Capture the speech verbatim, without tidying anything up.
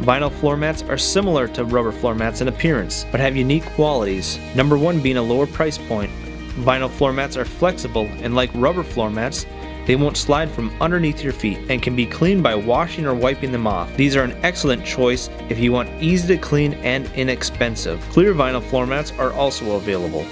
Vinyl floor mats are similar to rubber floor mats in appearance, but have unique qualities. Number one being a lower price point. Vinyl floor mats are flexible, and like rubber floor mats, they won't slide from underneath your feet and can be cleaned by washing or wiping them off. These are an excellent choice if you want easy to clean and inexpensive. Clear vinyl floor mats are also available.